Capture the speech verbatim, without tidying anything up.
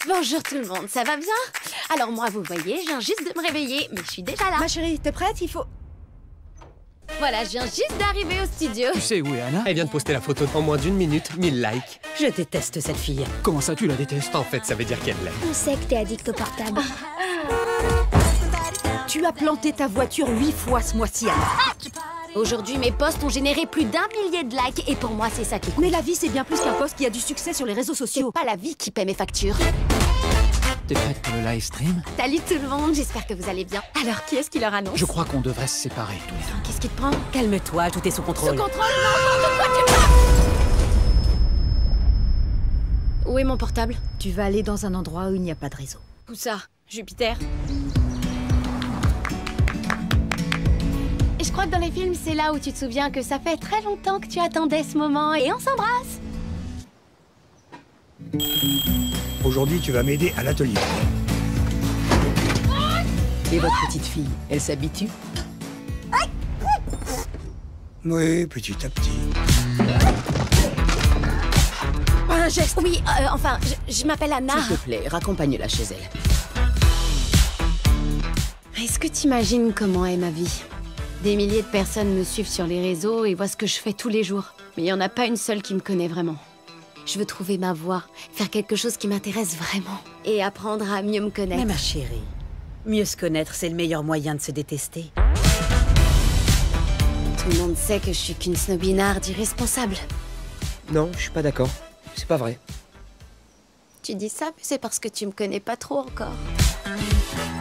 Bonjour tout le monde, ça va bien? Alors moi, vous voyez, je viens juste de me réveiller, mais je suis déjà là. Ma chérie, t'es prête? Il faut... Voilà, je viens juste d'arriver au studio. Tu sais où est Anna? Elle vient de poster la photo en moins d'une minute, mille likes. Je déteste cette fille. Comment ça, tu la détestes? En fait, ça veut dire qu'elle l'aime. On sait que t'es addict au portable. Tu as planté ta voiture huit fois ce mois-ci, Anna. Aujourd'hui, mes posts ont généré plus d'un millier de likes, et pour moi, c'est ça qui compte. Mais la vie, c'est bien plus qu'un post qui a du succès sur les réseaux sociaux. Pas la vie qui paie mes factures. T'es prête pour le live stream? Salut tout le monde, j'espère que vous allez bien. Alors, qui est-ce qui leur annonce? Je crois qu'on devrait se séparer tous les deux. Qu'est-ce qui te prend? Calme-toi, tout est sous contrôle. Sous contrôle, n'importe quoi, tu parles! Où est mon portable? Tu vas aller dans un endroit où il n'y a pas de réseau. Où ça? Jupiter? Et je crois que dans les films, c'est là où tu te souviens que ça fait très longtemps que tu attendais ce moment et on s'embrasse. Aujourd'hui, tu vas m'aider à l'atelier. Et votre petite fille, elle s'habitue? Oui, petit à petit. Pas un geste! Oui, euh, enfin, je, je m'appelle Anna. S'il te plaît, raccompagne-la chez elle. Est-ce que t'imagines comment est ma vie? Des milliers de personnes me suivent sur les réseaux et voient ce que je fais tous les jours. Mais il n'y en a pas une seule qui me connaît vraiment. Je veux trouver ma voie, faire quelque chose qui m'intéresse vraiment. Et apprendre à mieux me connaître. Mais ma chérie, mieux se connaître, c'est le meilleur moyen de se détester. Tout le monde sait que je suis qu'une snobinarde irresponsable. Non, je suis pas d'accord. C'est pas vrai. Tu dis ça, mais c'est parce que tu me connais pas trop encore.